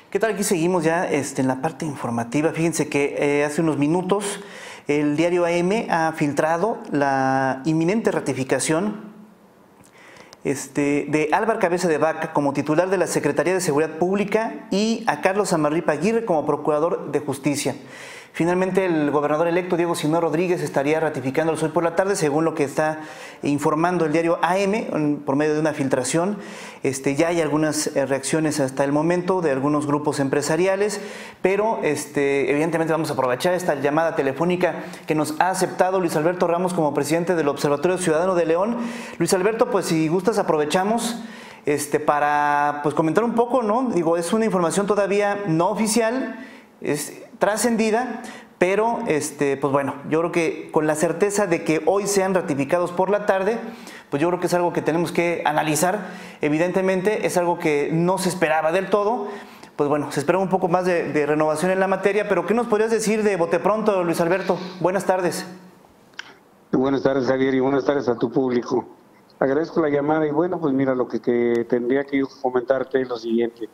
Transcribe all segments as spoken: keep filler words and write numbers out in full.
¿Qué tal? Aquí seguimos ya este, en la parte informativa. Fíjense que eh, hace unos minutos el diario A M ha filtrado la inminente ratificación este, de Álvaro Cabeza de Vaca como titular de la Secretaría de Seguridad Pública y a Carlos Amarripa Aguirre como Procurador de Justicia. Finalmente, el gobernador electo Diego Sinue Rodríguez estaría ratificándolos hoy por la tarde, según lo que está informando el diario A M por medio de una filtración. Este, ya hay algunas reacciones hasta el momento de algunos grupos empresariales, pero este, evidentemente vamos a aprovechar esta llamada telefónica que nos ha aceptado Luis Alberto Ramos como presidente del Observatorio Ciudadano de León. Luis Alberto, pues si gustas aprovechamos este, para pues, comentar un poco, ¿no? Digo, es una información todavía no oficial, es trascendida, pero este, pues bueno, yo creo que con la certeza de que hoy sean ratificados por la tarde, pues yo creo que es algo que tenemos que analizar. Evidentemente es algo que no se esperaba del todo, pues bueno, se esperaba un poco más de, de renovación en la materia, pero ¿qué nos podrías decir de bote pronto, Luis Alberto? Buenas tardes. Buenas tardes, Javier, y buenas tardes a tu público. Agradezco la llamada y bueno, pues mira, lo que, que tendría que yo comentarte es lo siguiente.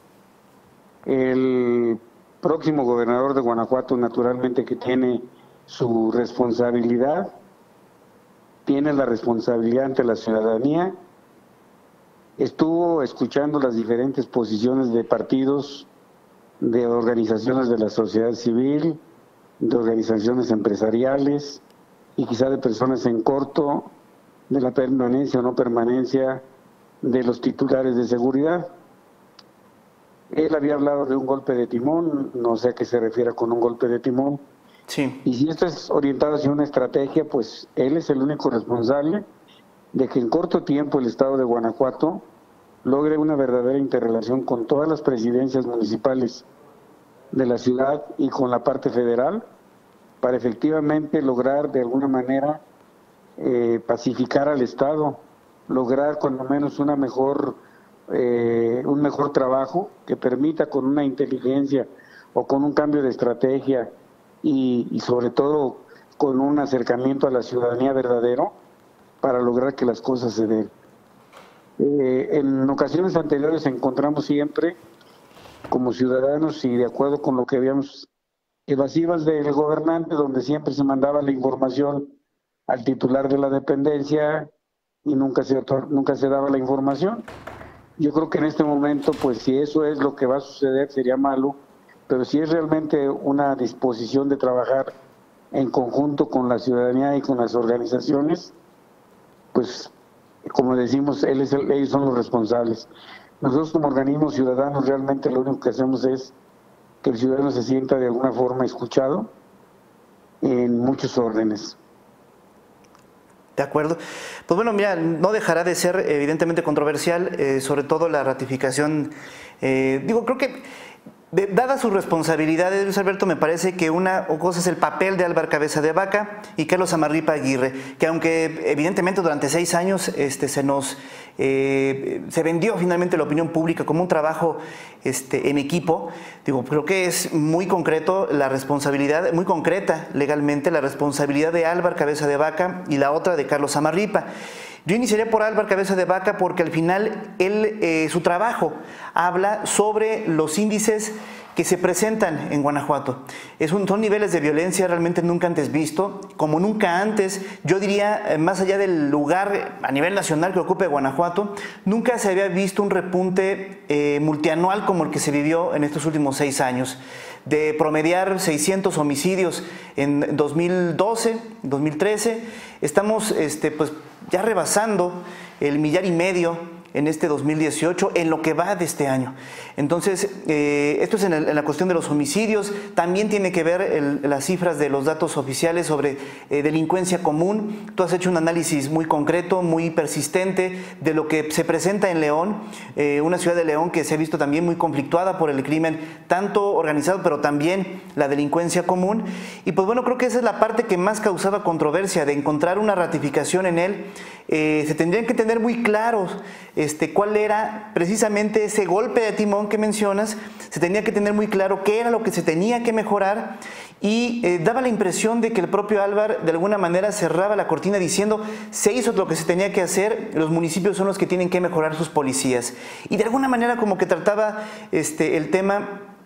El próximo gobernador de Guanajuato, naturalmente que tiene su responsabilidad, tiene la responsabilidad ante la ciudadanía, estuvo escuchando las diferentes posiciones de partidos, de organizaciones de la sociedad civil, de organizaciones empresariales y quizá de personas en corto de la permanencia o no permanencia de los titulares de seguridad. Él había hablado de un golpe de timón, no sé a qué se refiere con un golpe de timón. Sí. Y si esto es orientado hacia una estrategia, pues él es el único responsable de que en corto tiempo el Estado de Guanajuato logre una verdadera interrelación con todas las presidencias municipales de la ciudad y con la parte federal, para efectivamente lograr de alguna manera eh, pacificar al Estado, lograr cuando menos una mejor... Eh, un mejor trabajo que permita con una inteligencia o con un cambio de estrategia y, y sobre todo con un acercamiento a la ciudadanía verdadero para lograr que las cosas se den. Eh, en ocasiones anteriores encontramos siempre como ciudadanos y de acuerdo con lo que habíamos evasivas del gobernante, donde siempre se mandaba la información al titular de la dependencia y nunca se, nunca se daba la información. Yo creo que en este momento, pues si eso es lo que va a suceder, sería malo, pero si es realmente una disposición de trabajar en conjunto con la ciudadanía y con las organizaciones, pues como decimos, él es el, ellos son los responsables. Nosotros como organismos ciudadanos realmente lo único que hacemos es que el ciudadano se sienta de alguna forma escuchado en muchos órdenes. De acuerdo. Pues bueno, mira, no dejará de ser evidentemente controversial, eh, sobre todo la ratificación. Eh, digo, creo que de, dadas sus responsabilidades, Luis Alberto, me parece que una cosa es el papel de Álvaro Cabeza de Vaca y Carlos Amarripa Aguirre, que aunque evidentemente durante seis años este, se nos eh, se vendió finalmente la opinión pública como un trabajo este, en equipo, digo, creo que es muy concreto la responsabilidad, muy concreta legalmente la responsabilidad de Álvaro Cabeza de Vaca y la otra de Carlos Amarripa. Yo iniciaría por Álvaro Cabeza de Vaca porque al final él, eh, su trabajo habla sobre los índices que se presentan en Guanajuato. Es un, son niveles de violencia realmente nunca antes visto, como nunca antes, yo diría, más allá del lugar a nivel nacional que ocupe Guanajuato, nunca se había visto un repunte eh, multianual como el que se vivió en estos últimos seis años. De promediar seiscientos homicidios en dos mil doce, dos mil trece, estamos este, pues, ya rebasando el millar y medio en este dos mil dieciocho, en lo que va de este año. Entonces, eh, esto es en, el, en la cuestión de los homicidios, también tiene que ver el, las cifras de los datos oficiales sobre eh, delincuencia común. Tú has hecho un análisis muy concreto, muy persistente de lo que se presenta en León, eh, una ciudad de León que se ha visto también muy conflictuada por el crimen, tanto organizado, pero también la delincuencia común. Y pues bueno, creo que esa es la parte que más causaba controversia, de encontrar una ratificación en él. Eh, se tendrían que tener muy claros Este, cuál era precisamente ese golpe de timón que mencionas, se tenía que tener muy claro qué era lo que se tenía que mejorar y eh, daba la impresión de que el propio Álvaro de alguna manera cerraba la cortina diciendo se hizo lo que se tenía que hacer, los municipios son los que tienen que mejorar sus policías y de alguna manera como que trataba este, el tema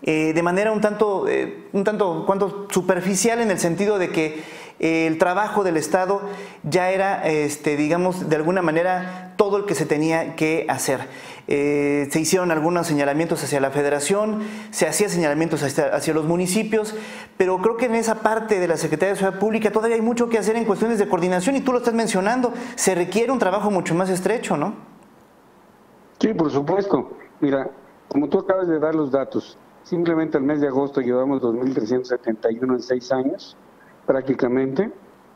eh, de manera un tanto, eh, un tanto cuanto superficial, en el sentido de que eh, el trabajo del Estado ya era, este, digamos, de alguna manera todo el que se tenía que hacer. Eh, se hicieron algunos señalamientos hacia la Federación, se hacían señalamientos hacia, hacia los municipios, pero creo que en esa parte de la Secretaría de Seguridad Pública todavía hay mucho que hacer en cuestiones de coordinación, y tú lo estás mencionando, se requiere un trabajo mucho más estrecho, ¿no? Sí, por supuesto. Mira, como tú acabas de dar los datos, simplemente el mes de agosto llevamos dos mil trescientos setenta y uno en seis años, prácticamente,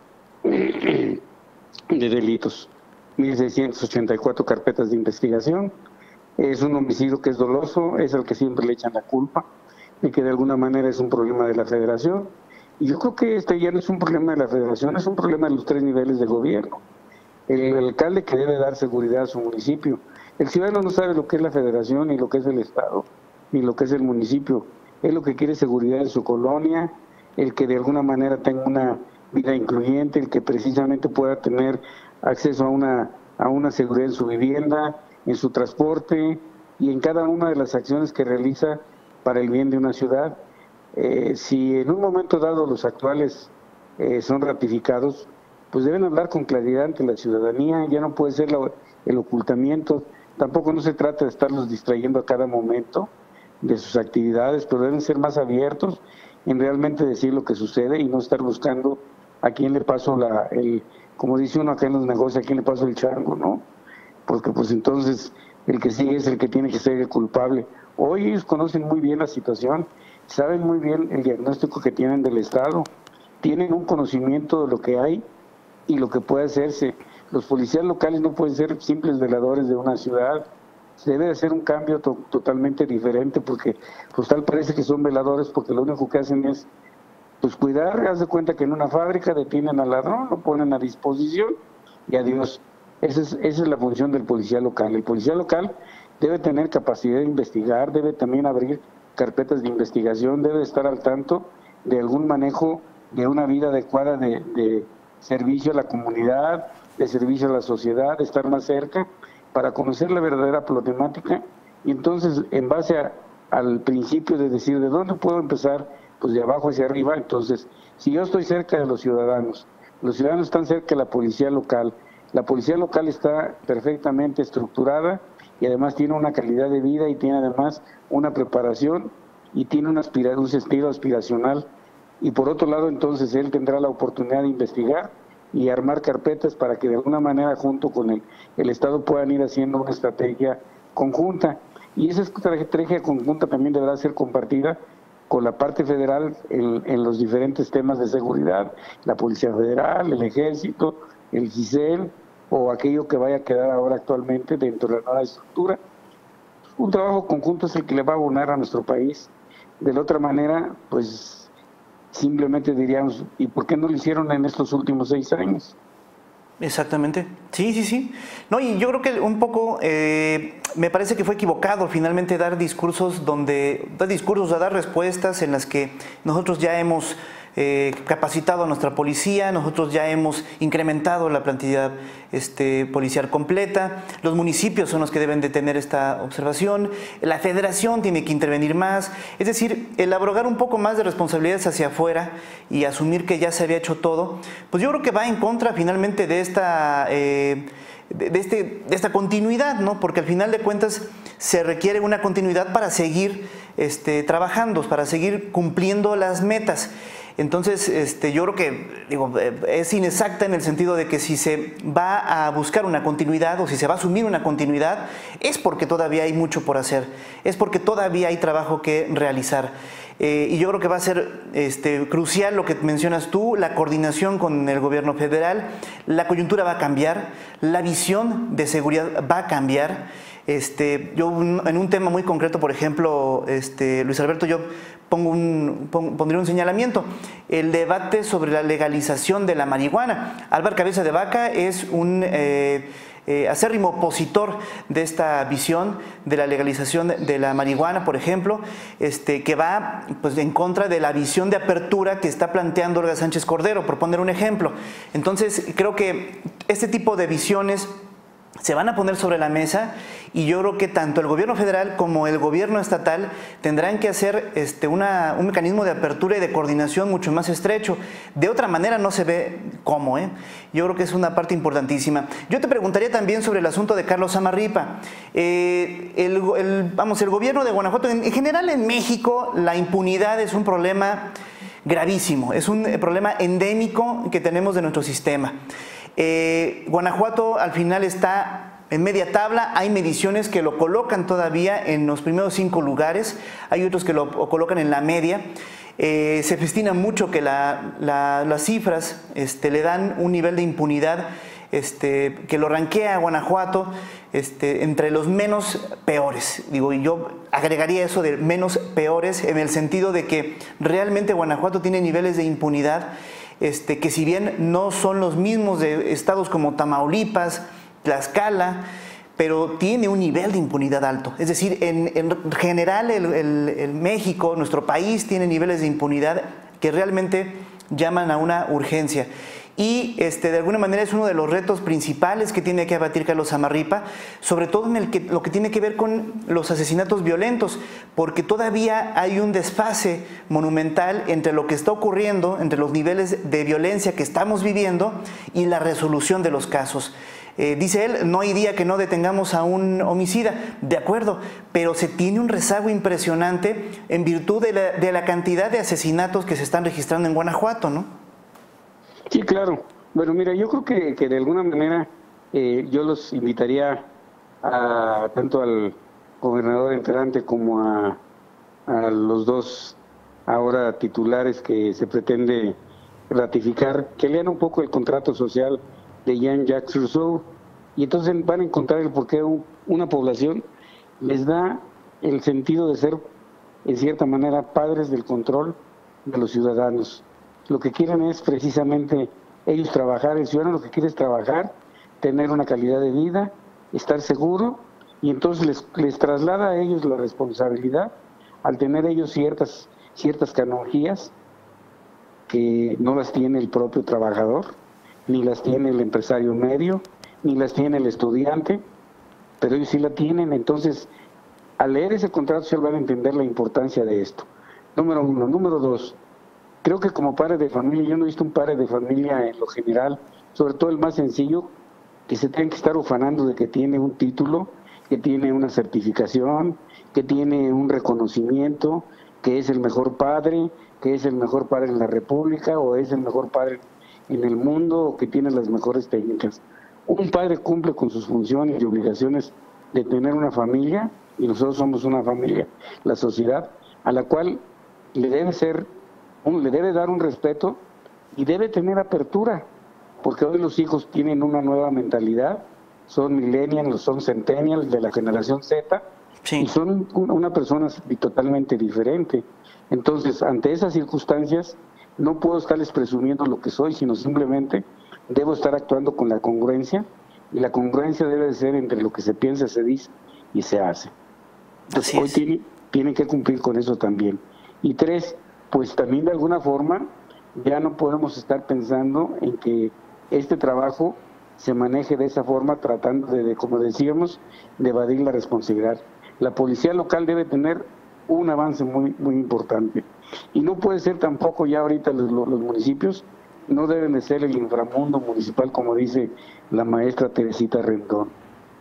de delitos, mil seiscientas ochenta y cuatro carpetas de investigación. Es un homicidio que es doloso, es al que siempre le echan la culpa, y que de alguna manera es un problema de la Federación. Y yo creo que este ya no es un problema de la Federación, es un problema de los tres niveles de gobierno. El alcalde, que debe dar seguridad a su municipio. El ciudadano no sabe lo que es la Federación, ni lo que es el Estado, ni lo que es el municipio. Él lo que quiere es seguridad en su colonia, el que de alguna manera tenga una vida incluyente, el que precisamente pueda tener acceso a una, a una seguridad en su vivienda, en su transporte y en cada una de las acciones que realiza para el bien de una ciudad. Eh, si en un momento dado los actuales eh, son ratificados, pues deben hablar con claridad ante la ciudadanía. Ya no puede ser la, el ocultamiento. Tampoco no se trata de estarlos distrayendo a cada momento de sus actividades, pero deben ser más abiertos en realmente decir lo que sucede y no estar buscando a quién le paso la, el, como dice uno acá en los negocios, a quién le paso el chango, ¿no? Porque pues entonces el que sigue es el que tiene que ser el culpable. Hoy ellos conocen muy bien la situación, saben muy bien el diagnóstico que tienen del Estado, tienen un conocimiento de lo que hay y lo que puede hacerse. Los policías locales no pueden ser simples veladores de una ciudad, se debe hacer un cambio to totalmente diferente, porque pues tal parece que son veladores porque lo único que hacen es pues cuidar. Haz de cuenta que en una fábrica detienen al ladrón, lo ponen a disposición y adiós. Esa es, esa es la función del policía local. El policía local debe tener capacidad de investigar, debe también abrir carpetas de investigación, debe estar al tanto de algún manejo de una vida adecuada de, de servicio a la comunidad, de servicio a la sociedad, de estar más cerca para conocer la verdadera problemática, y entonces en base a, al principio de decir de dónde puedo empezar, pues de abajo hacia arriba. Entonces, si yo estoy cerca de los ciudadanos, los ciudadanos están cerca de la policía local, la policía local está perfectamente estructurada y además tiene una calidad de vida y tiene además una preparación y tiene un, aspira un sentido aspiracional, y por otro lado entonces él tendrá la oportunidad de investigar y armar carpetas para que de alguna manera junto con el, el Estado puedan ir haciendo una estrategia conjunta, y esa estrategia conjunta también deberá ser compartida con la parte federal en, en los diferentes temas de seguridad, la Policía Federal, el Ejército, el GISEL o aquello que vaya a quedar ahora actualmente dentro de la nueva estructura. Un trabajo conjunto es el que le va a abonar a nuestro país. De la otra manera, pues simplemente diríamos, ¿y por qué no lo hicieron en estos últimos seis años? Exactamente, sí, sí, sí. No, y yo creo que un poco eh, me parece que fue equivocado finalmente dar discursos donde, dar discursos a dar respuestas en las que nosotros ya hemos eh, capacitado a nuestra policía, nosotros ya hemos incrementado la plantilla este, policial completa, los municipios son los que deben de tener esta observación, la Federación tiene que intervenir más, es decir, el abrogar un poco más de responsabilidades hacia afuera y asumir que ya se había hecho todo, pues yo creo que va en contra finalmente de esta, eh, de, de, este, de esta continuidad, ¿no? Porque al final de cuentas se requiere una continuidad para seguir este, trabajando, para seguir cumpliendo las metas. Entonces, este, yo creo que digo, es inexacta en el sentido de que si se va a buscar una continuidad o si se va a asumir una continuidad, es porque todavía hay mucho por hacer, es porque todavía hay trabajo que realizar. Eh, y yo creo que va a ser este, crucial lo que mencionas tú, la coordinación con el gobierno federal. La coyuntura va a cambiar, la visión de seguridad va a cambiar. Este, yo en un tema muy concreto, por ejemplo, este, Luis Alberto, yo pongo un, pon, pondría un señalamiento, el debate sobre la legalización de la marihuana. Álvaro Cabeza de Vaca es un eh, eh, acérrimo opositor de esta visión de la legalización de la marihuana, por ejemplo, este, que va pues, en contra de la visión de apertura que está planteando Olga Sánchez Cordero, por poner un ejemplo. Entonces, creo que este tipo de visiones se van a poner sobre la mesa y yo creo que tanto el gobierno federal como el gobierno estatal tendrán que hacer este, una, un mecanismo de apertura y de coordinación mucho más estrecho. De otra manera no se ve cómo, ¿eh? Yo creo que es una parte importantísima. Yo te preguntaría también sobre el asunto de Carlos Samarripa. Eh, el, el, vamos, el gobierno de Guanajuato, en, en general en México, la impunidad es un problema gravísimo, es un problema endémico que tenemos de nuestro sistema. Eh, Guanajuato al final está en media tabla, hay mediciones que lo colocan todavía en los primeros cinco lugares, hay otros que lo colocan en la media. Eh, se festina mucho que la, la, las cifras este, le dan un nivel de impunidad este, que lo ranquea a Guanajuato este, entre los menos peores. Digo, y yo agregaría eso de menos peores en el sentido de que realmente Guanajuato tiene niveles de impunidad Este, que si bien no son los mismos de estados como Tamaulipas, Tlaxcala, pero tiene un nivel de impunidad alto. Es decir, en, en general el, el, el México, nuestro país, tiene niveles de impunidad que realmente llaman a una urgencia. Y este, de alguna manera es uno de los retos principales que tiene que abatir Carlos Samarripa, sobre todo en el que, lo que tiene que ver con los asesinatos violentos, porque todavía hay un desfase monumental entre lo que está ocurriendo, entre los niveles de violencia que estamos viviendo y la resolución de los casos. Eh, dice él, no hay día que no detengamos a un homicida, de acuerdo, pero se tiene un rezago impresionante en virtud de la, de la cantidad de asesinatos que se están registrando en Guanajuato, ¿no? Sí, claro. Bueno, mira, yo creo que, que de alguna manera eh, yo los invitaría a tanto al gobernador entrante como a, a los dos ahora titulares que se pretende ratificar, que lean un poco el contrato social de Jean-Jacques Rousseau y entonces van a encontrar el por qué un, una población les da el sentido de ser, en cierta manera, padres del control de los ciudadanos. Lo que quieren es precisamente ellos trabajar, el ciudadano lo que quiere es trabajar, tener una calidad de vida, estar seguro, y entonces les, les traslada a ellos la responsabilidad al tener ellos ciertas, ciertas canonjías que no las tiene el propio trabajador, ni las tiene el empresario medio, ni las tiene el estudiante, pero ellos sí la tienen. Entonces, al leer ese contrato se van a entender la importancia de esto. Número uno. Número dos. Creo que como padre de familia, yo no he visto un padre de familia en lo general, sobre todo el más sencillo, que se tenga que estar ufanando de que tiene un título, que tiene una certificación, que tiene un reconocimiento, que es el mejor padre, que es el mejor padre en la República, o es el mejor padre en el mundo, o que tiene las mejores técnicas. Un padre cumple con sus funciones y obligaciones de tener una familia, y nosotros somos una familia, la sociedad, a la cual le debe ser Un, le debe dar un respeto y debe tener apertura, porque hoy los hijos tienen una nueva mentalidad, son millennials, son centennials de la generación Z, sí, y son una persona totalmente diferente. Entonces, ante esas circunstancias, no puedo estarles presumiendo lo que soy, sino simplemente debo estar actuando con la congruencia, y la congruencia debe de ser entre lo que se piensa, se dice y se hace. Entonces, hoy tienen, tienen que cumplir con eso también. Y tres, pues también de alguna forma ya no podemos estar pensando en que este trabajo se maneje de esa forma, tratando de, de, como decíamos, de evadir la responsabilidad. La policía local debe tener un avance muy, muy importante. Y no puede ser tampoco ya ahorita los, los municipios, no deben de ser el inframundo municipal, como dice la maestra Teresita Rendón.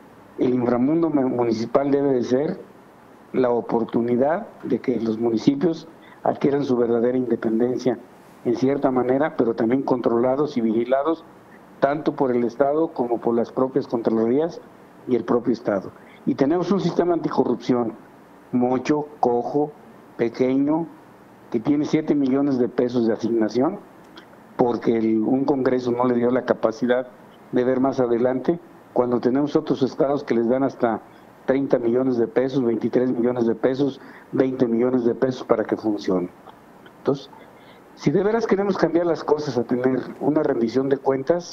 El inframundo municipal debe de ser la oportunidad de que los municipios adquieran su verdadera independencia en cierta manera, pero también controlados y vigilados tanto por el Estado como por las propias Contralorías y el propio Estado. Y tenemos un sistema anticorrupción mocho, cojo, pequeño, que tiene siete millones de pesos de asignación, porque el, un Congreso no le dio la capacidad de ver más adelante, cuando tenemos otros estados que les dan hasta treinta millones de pesos, veintitrés millones de pesos, veinte millones de pesos para que funcione. Entonces, si de veras queremos cambiar las cosas a tener una rendición de cuentas,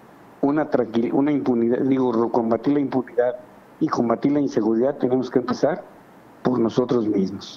una tranquilidad, una impunidad, digo, combatir la impunidad y combatir la inseguridad, tenemos que empezar por nosotros mismos.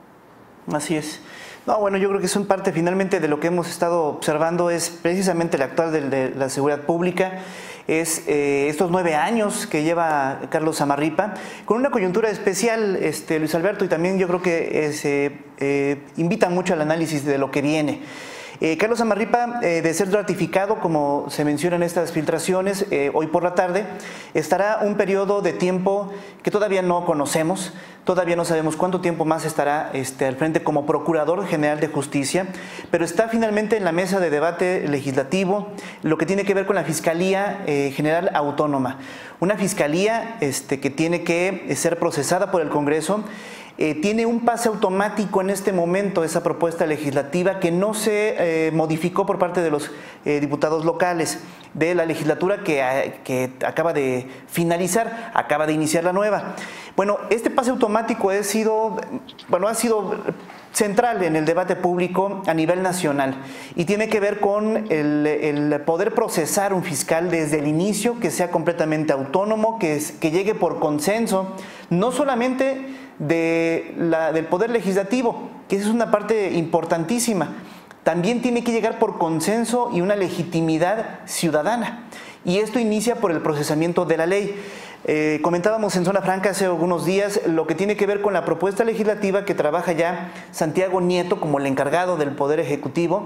Así es. No, bueno, yo creo que son parte finalmente de lo que hemos estado observando, es precisamente el actual de, de la seguridad pública. es eh, estos nueve años que lleva Carlos Samarripa, con una coyuntura especial, este, Luis Alberto, y también yo creo que eh, se eh, invita mucho al análisis de lo que viene. Eh, Carlos Samarripa, eh, de ser ratificado, como se menciona en estas filtraciones, eh, hoy por la tarde, estará un periodo de tiempo que todavía no conocemos, todavía no sabemos cuánto tiempo más estará este, al frente como Procurador General de Justicia, pero está finalmente en la mesa de debate legislativo lo que tiene que ver con la Fiscalía eh, General Autónoma, una fiscalía este, que tiene que ser procesada por el Congreso. Eh, tiene un pase automático en este momento esa propuesta legislativa que no se eh, modificó por parte de los eh, diputados locales de la legislatura que, eh, que acaba de finalizar, acaba de iniciar la nueva. Bueno, este pase automático ha sido, bueno, ha sido central en el debate público a nivel nacional y tiene que ver con el, el poder procesar un fiscal desde el inicio, que sea completamente autónomo, que, es, que llegue por consenso, no solamente de la, del Poder Legislativo, que esa es una parte importantísima, también tiene que llegar por consenso y una legitimidad ciudadana. Y esto inicia por el procesamiento de la ley. Eh, comentábamos en Zona Franca hace algunos días lo que tiene que ver con la propuesta legislativa que trabaja ya Santiago Nieto como el encargado del Poder Ejecutivo.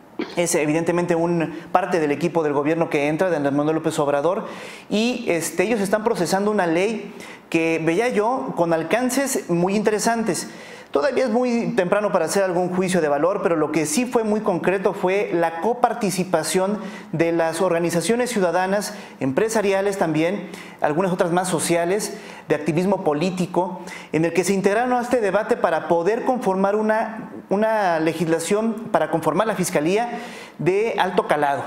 Es evidentemente un parte del equipo del gobierno que entra, de Andrés Manuel López Obrador, y este, ellos están procesando una ley que veía yo con alcances muy interesantes. Todavía es muy temprano para hacer algún juicio de valor, pero lo que sí fue muy concreto fue la coparticipación de las organizaciones ciudadanas, empresariales también, algunas otras más sociales, de activismo político, en el que se integraron a este debate para poder conformar una, una legislación, para conformar la Fiscalía de alto calado.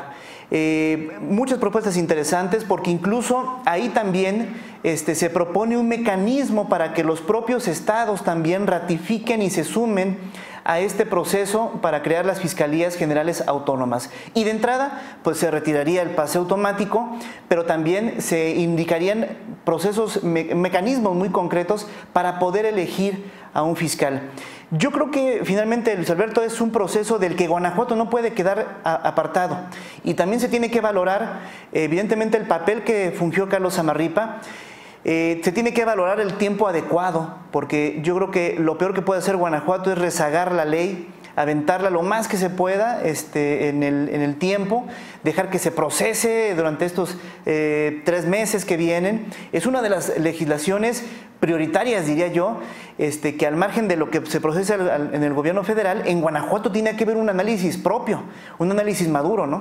Eh, muchas propuestas interesantes, porque incluso ahí también este, se propone un mecanismo para que los propios estados también ratifiquen y se sumen a este proceso para crear las Fiscalías Generales Autónomas. Y de entrada, pues se retiraría el pase automático, pero también se indicarían procesos, me, mecanismos muy concretos para poder elegir a un fiscal. Yo creo que finalmente, Luis Alberto, es un proceso del que Guanajuato no puede quedar a, apartado, y también se tiene que valorar evidentemente el papel que fungió Carlos Samarripa. Eh, se tiene que valorar el tiempo adecuado, porque yo creo que lo peor que puede hacer Guanajuato es rezagar la ley, aventarla lo más que se pueda este, en, el, en el tiempo, dejar que se procese durante estos eh, tres meses que vienen. Es una de las legislaciones prioritarias, diría yo, este, que al margen de lo que se procesa en el gobierno federal, en Guanajuato tiene que haber un análisis propio, un análisis maduro, ¿no?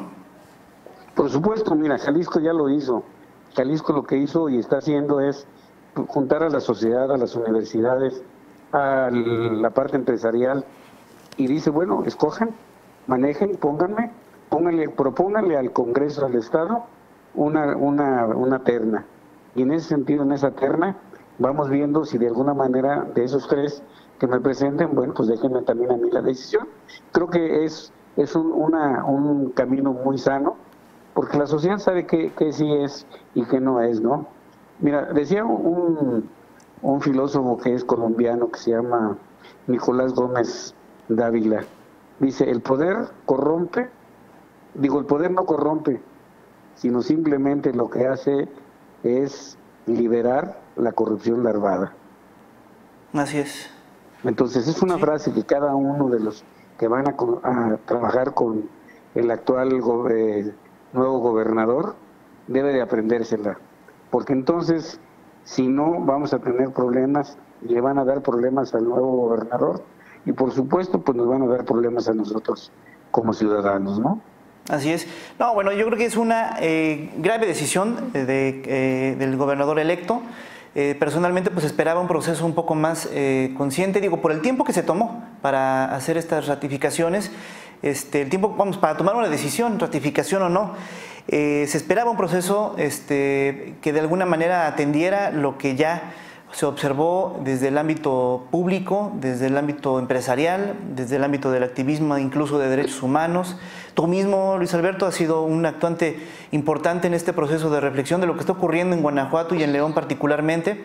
Por supuesto, mira, Jalisco ya lo hizo. Jalisco lo que hizo y está haciendo es juntar a la sociedad, a las universidades, a la parte empresarial, y dice, bueno, escojan, manejen, pónganme, pónganle, propónganle al Congreso del Estado una, una, una terna. Y en ese sentido, en esa terna, vamos viendo si de alguna manera de esos tres que me presenten, bueno, pues déjenme también a mí la decisión. Creo que es, es un, una, un camino muy sano, porque la sociedad sabe qué, qué sí es y qué no es, ¿no? Mira, decía un, un filósofo que es colombiano, que se llama Nicolás Gómez Dávila, dice, el poder corrompe, digo, el poder no corrompe, sino simplemente lo que hace es liberar la corrupción larvada. Así es. Entonces es una sí. frase que cada uno de los que van a, a trabajar con el actual go eh, nuevo gobernador debe de aprendérsela, porque entonces si no vamos a tener problemas, le van a dar problemas al nuevo gobernador y por supuesto pues nos van a dar problemas a nosotros como ciudadanos, ¿no? Así es. No, bueno, yo creo que es una eh, grave decisión de, eh, del gobernador electo. Eh, personalmente pues esperaba un proceso un poco más eh, consciente, digo, por el tiempo que se tomó para hacer estas ratificaciones, este, el tiempo, vamos, para tomar una decisión, ratificación o no, eh, se esperaba un proceso este, que de alguna manera atendiera lo que ya se observó desde el ámbito público, desde el ámbito empresarial, desde el ámbito del activismo, incluso de derechos humanos. Tú mismo, Luis Alberto, has sido un actuante importante en este proceso de reflexión de lo que está ocurriendo en Guanajuato y en León particularmente.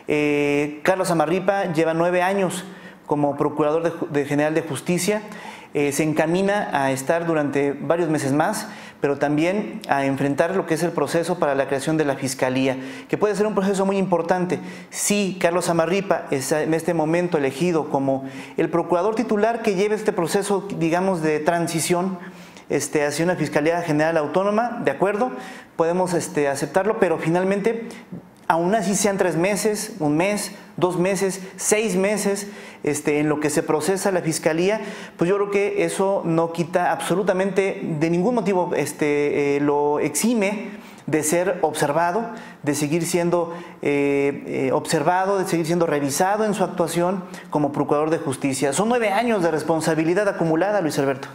Eh, Carlos Samarripa lleva nueve años como Procurador de, de General de Justicia. eh, se encamina a estar durante varios meses más, pero también a enfrentar lo que es el proceso para la creación de la Fiscalía, que puede ser un proceso muy importante. Si Carlos Samarripa es en este momento elegido como el procurador titular que lleve este proceso, digamos, de transición este, hacia una Fiscalía General Autónoma, de acuerdo, podemos este, aceptarlo, pero finalmente, aún así sean tres meses, un mes, dos meses, seis meses, este, en lo que se procesa la Fiscalía, pues yo creo que eso no quita absolutamente de ningún motivo, este, eh, lo exime de ser observado, de seguir siendo eh, eh, observado, de seguir siendo revisado en su actuación como Procurador de Justicia. Son nueve años de responsabilidad acumulada, Luis Alberto.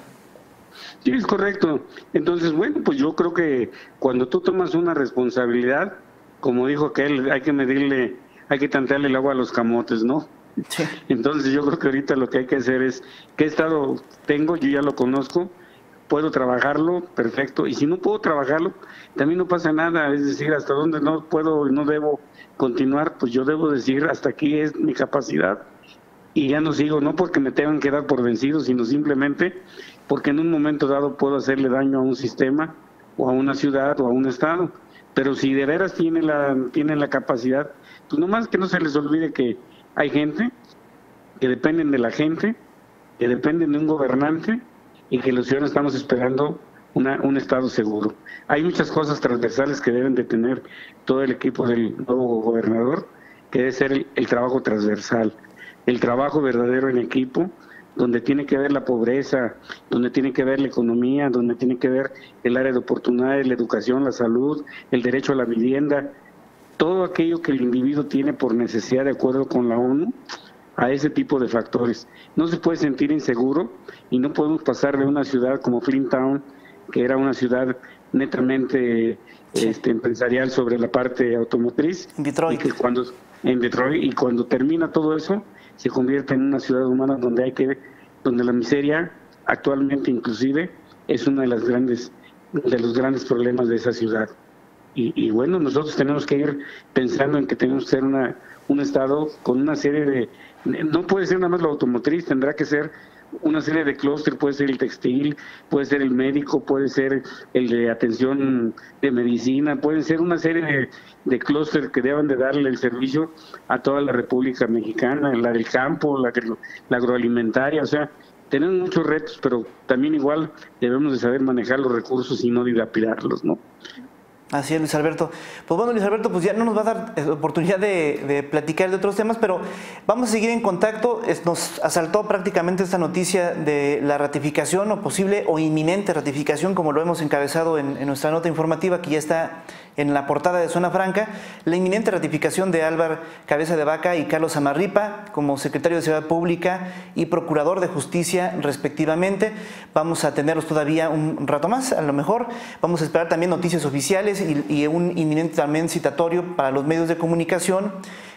Sí, es correcto. Entonces, bueno, pues yo creo que cuando tú tomas una responsabilidad, como dijo aquel, hay que medirle, hay que tantearle el agua a los camotes, ¿no? Sí. Entonces yo creo que ahorita lo que hay que hacer es, ¿qué estado tengo? Yo ya lo conozco, puedo trabajarlo, perfecto, y si no puedo trabajarlo, también no pasa nada, es decir, hasta dónde no puedo y no debo continuar, pues yo debo decir, hasta aquí es mi capacidad, y ya no sigo, no porque me tengan que dar por vencido, sino simplemente porque en un momento dado puedo hacerle daño a un sistema, o a una ciudad, o a un estado. Pero si de veras tiene la, tiene la capacidad, pues nomás que no se les olvide que hay gente que dependen de la gente, que dependen de un gobernante y que los ciudadanos estamos esperando una, un Estado seguro. Hay muchas cosas transversales que deben de tener todo el equipo del nuevo gobernador, que debe ser el, el trabajo transversal, el trabajo verdadero en equipo, donde tiene que ver la pobreza, donde tiene que ver la economía, donde tiene que ver el área de oportunidades, la educación, la salud, el derecho a la vivienda, todo aquello que el individuo tiene por necesidad de acuerdo con la ONU, a ese tipo de factores. No se puede sentir inseguro y no podemos pasar de una ciudad como Flint Town, que era una ciudad netamente sí. este, empresarial sobre la parte automotriz, en Detroit. Y que cuando, en Detroit, y cuando termina todo eso, se convierte en una ciudad humana donde hay que, donde la miseria actualmente inclusive es uno de las grandes, de los grandes problemas de esa ciudad. Y, y bueno, nosotros tenemos que ir pensando en que tenemos que ser una, un estado con una serie de, no puede ser nada más lo automotriz, tendrá que ser una serie de clúster, puede ser el textil, puede ser el médico, puede ser el de atención de medicina, pueden ser una serie de, de clúster que deban de darle el servicio a toda la República Mexicana, la del campo, la, la agroalimentaria, o sea, tenemos muchos retos, pero también igual debemos de saber manejar los recursos y no dilapidarlos, ¿no? Así es, Luis Alberto. Pues bueno, Luis Alberto, pues ya no nos va a dar oportunidad de, de platicar de otros temas, pero vamos a seguir en contacto. Nos asaltó prácticamente esta noticia de la ratificación o posible o inminente ratificación, como lo hemos encabezado en, en nuestra nota informativa que ya está en la portada de Zona Franca, la inminente ratificación de Álvaro Cabeza de Vaca y Carlos Samarripa como secretario de Seguridad Pública y procurador de Justicia respectivamente. Vamos a tenerlos todavía un rato más, a lo mejor. Vamos a esperar también noticias oficiales y, y un inminente también citatorio para los medios de comunicación.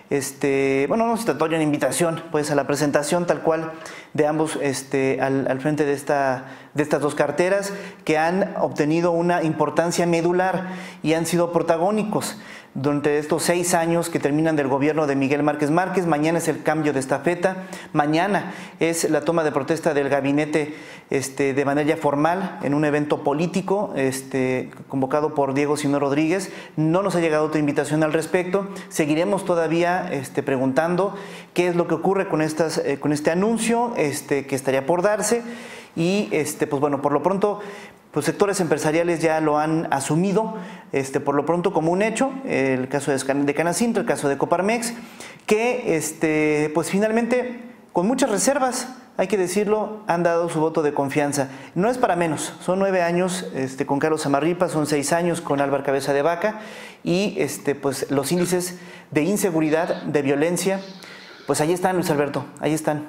Este, bueno, no citatorio, una invitación pues a la presentación tal cual de ambos este, al, al frente de, esta, de estas dos carteras que han obtenido una importancia medular y han sido protagónicos durante estos seis años que terminan del gobierno de Miguel Márquez Márquez. Mañana es el cambio de estafeta, mañana es la toma de protesta del gabinete este, de manera formal en un evento político este, convocado por Diego Sinó Rodríguez. No nos ha llegado otra invitación al respecto. Seguiremos todavía este, preguntando qué es lo que ocurre con, estas, eh, con este anuncio este, que estaría por darse y este, pues bueno, por lo pronto pues sectores empresariales ya lo han asumido este, por lo pronto como un hecho, el caso de Canacintra, el caso de Coparmex, que este, pues finalmente con muchas reservas, hay que decirlo, han dado su voto de confianza. No es para menos, son nueve años este, con Carlos Samarripa, son seis años con Álvaro Cabeza de Vaca y este, pues, los índices de inseguridad, de violencia, pues ahí están, Luis Alberto, ahí están.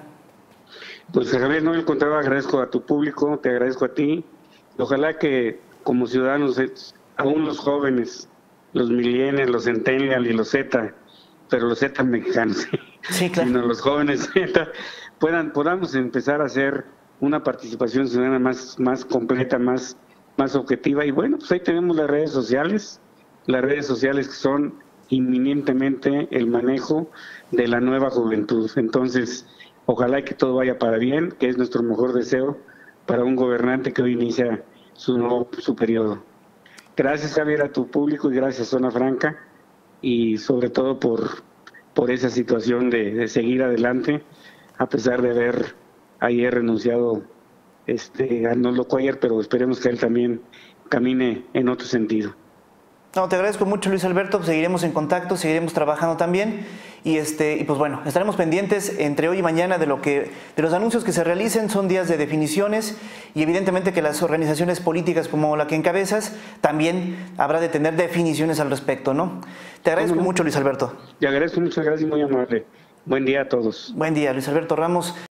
Pues Javier, no, al contrario, agradezco a tu público, te agradezco a ti. Ojalá que como ciudadanos, aún los jóvenes, los millennials, los centennials y los Z, pero los Z mexicanos, sí, claro. sino los jóvenes Z, puedan, podamos empezar a hacer una participación ciudadana más, más completa, más, más objetiva. Y bueno, pues ahí tenemos las redes sociales, las redes sociales que son inminentemente el manejo de la nueva juventud. Entonces, ojalá que todo vaya para bien, que es nuestro mejor deseo para un gobernante que hoy inicia su nuevo su periodo. Gracias, Javier, a tu público y gracias, Zona Franca, y sobre todo por, por esa situación de, de seguir adelante, a pesar de haber ayer renunciado este, Arnoldo Cuellar, pero esperemos que él también camine en otro sentido. No, te agradezco mucho, Luis Alberto. Seguiremos en contacto, seguiremos trabajando también. Y este, y pues bueno, estaremos pendientes entre hoy y mañana de lo que, de los anuncios que se realicen. Son días de definiciones y evidentemente que las organizaciones políticas como la que encabezas también habrá de tener definiciones al respecto, ¿no? Te agradezco ¿Cómo no? mucho, Luis Alberto. Te agradezco muchas gracias y muy amable. Buen día a todos. Buen día, Luis Alberto Ramos.